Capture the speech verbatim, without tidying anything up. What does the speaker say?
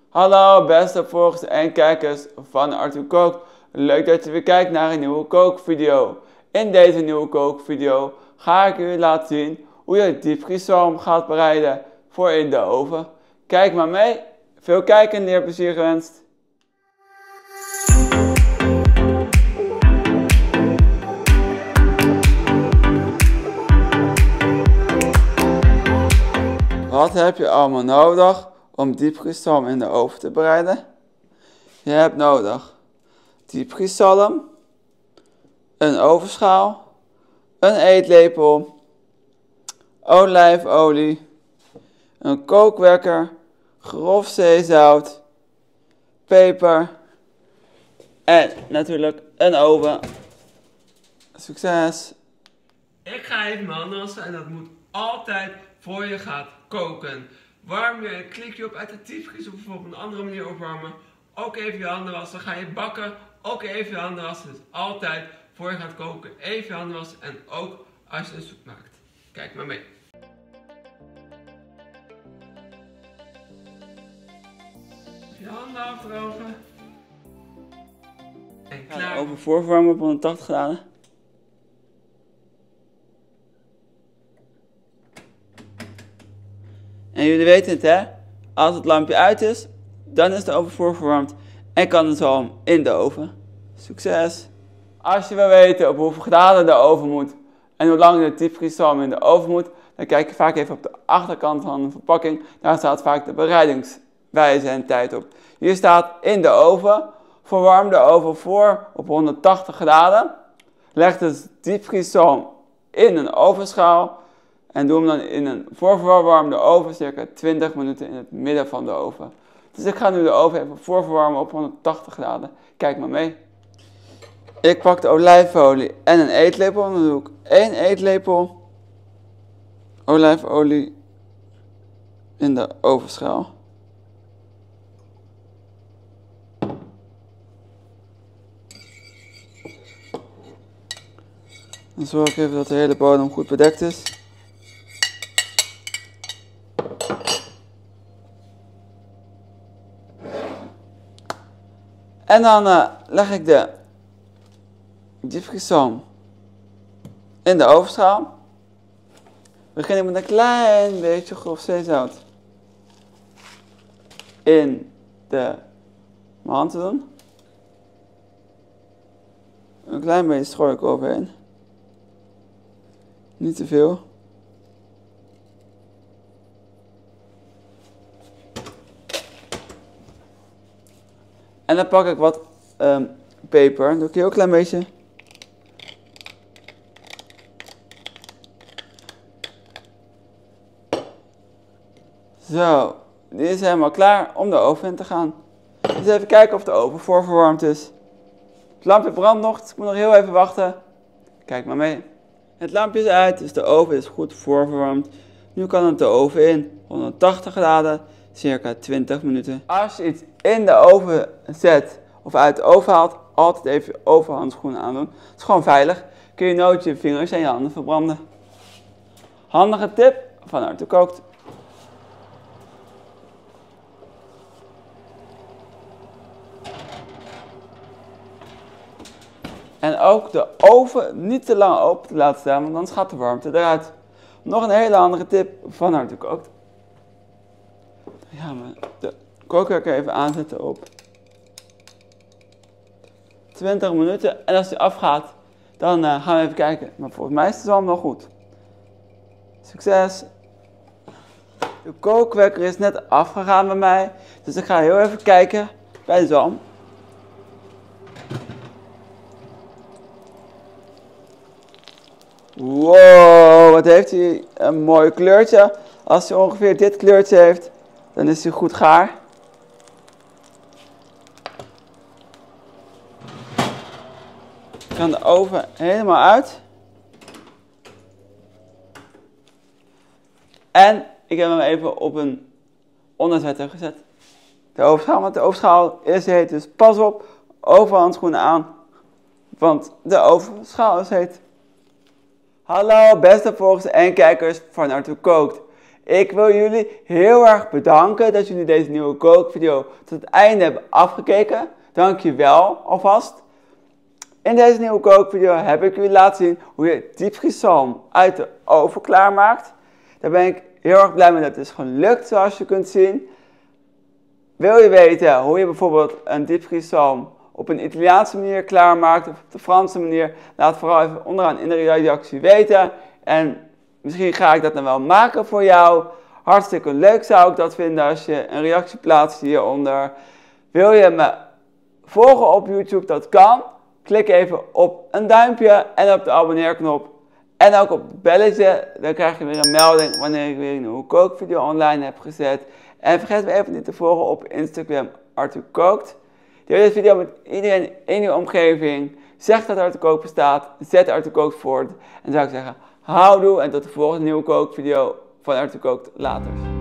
Hallo beste volgers en kijkers van Arthur Kookt. Leuk dat je weer kijkt naar een nieuwe kookvideo. In deze nieuwe kookvideo ga ik jullie laten zien hoe je diepvrieszalm gaat bereiden voor in de oven. Kijk maar mee. Veel kijken en leerplezier gewenst. Wat heb je allemaal nodig om diepvrieszalm in de oven te bereiden? Je hebt nodig diepvrieszalm, een ovenschaal, een eetlepel, olijfolie, een kookwekker, grof zeezout, peper en natuurlijk een oven. Succes! Ik ga even mijn handen wassen en dat moet altijd voor je gaat koken. Warm je een klikje op uit de diepvries of op een andere manier opwarmen. Ook even je handen wassen. Ga je bakken, ook even je handen wassen. Dus altijd voor je gaat koken even je handen wassen en ook als je een soep maakt. Kijk maar mee. Je handen afdrogen. En klaar. De oven voorverwarmen op honderdtachtig graden. En jullie weten het hè, als het lampje uit is, dan is de oven voorverwarmd en kan de zalm in de oven. Succes! Als je wil weten op hoeveel graden de oven moet en hoe lang de diepvrieszalm in de oven moet, dan kijk je vaak even op de achterkant van de verpakking. Daar staat vaak de bereidingswijze en tijd op. Hier staat in de oven, verwarm de oven voor op honderdtachtig graden. Leg de diepvrieszalm in een ovenschaal. En doe hem dan in een voorverwarmde oven, circa twintig minuten in het midden van de oven. Dus ik ga nu de oven even voorverwarmen op honderdtachtig graden. Kijk maar mee. Ik pak de olijfolie en een eetlepel. Dan doe ik één eetlepel olijfolie in de ovenschaal. Dan zorg ik even dat de hele bodem goed bedekt is. En dan uh, leg ik de diepvrieszalm in de ovenschaal. Begin ik met een klein beetje grof zeezout in de mijn hand te doen. Een klein beetje strooi ik overheen. Niet te veel. En dan pak ik wat um, peper. Dan doe ik een heel klein beetje. Zo, die is helemaal klaar om de oven in te gaan. Dus even kijken of de oven voorverwarmd is. Het lampje brandt nog, dus ik moet nog heel even wachten. Kijk maar mee. Het lampje is uit, dus de oven is goed voorverwarmd. Nu kan het de oven in, honderdtachtig graden, circa twintig minuten. Als je iets in de oven zet of uit de oven haalt, altijd even je ovenhandschoenen aandoen. Het is gewoon veilig. Kun je nooit je vingers en je handen verbranden. Handige tip van Arthur Kookt. En ook de oven niet te lang open te laten staan, want anders gaat de warmte eruit. Nog een hele handige tip van Arthur Kookt. Ja, maar de kookwekker even aanzetten op twintig minuten. En als die afgaat, dan uh, gaan we even kijken. Maar volgens mij is de zalm wel goed. Succes! De kookwekker is net afgegaan bij mij. Dus ik ga heel even kijken bij de zalm. Wow, wat heeft hij een mooi kleurtje. Als hij ongeveer dit kleurtje heeft, dan is hij goed gaar. Ik ga de oven helemaal uit. En ik heb hem even op een onderzetter gezet. De ovenschaal, want de ovenschaal is heet, dus pas op, ovenhandschoenen aan. Want de ovenschaal is heet. Hallo beste volgers en kijkers van Arthur Kookt. Ik wil jullie heel erg bedanken dat jullie deze nieuwe kookvideo tot het einde hebben afgekeken. Dank je wel alvast. In deze nieuwe kookvideo heb ik jullie laten zien hoe je diepvrieszalm uit de oven klaarmaakt. Daar ben ik heel erg blij mee dat het is gelukt, zoals je kunt zien. Wil je weten hoe je bijvoorbeeld een diepvrieszalm op een Italiaanse manier klaarmaakt of op de Franse manier? Laat vooral even onderaan in de reactie weten. En misschien ga ik dat dan wel maken voor jou. Hartstikke leuk zou ik dat vinden als je een reactie plaatst hieronder. Wil je me volgen op YouTube? Dat kan. Klik even op een duimpje en op de abonneerknop. En ook op het belletje. Dan krijg je weer een melding wanneer ik weer een nieuwe kookvideo online heb gezet. En vergeet me even niet te volgen op Instagram Arthur Kookt. Deel deze video met iedereen in je omgeving. Zeg dat Arthur Kookt bestaat. Zet Arthur Kookt voort. En dan zou ik zeggen, houdoe en tot de volgende nieuwe kookvideo van Arthur Kookt later.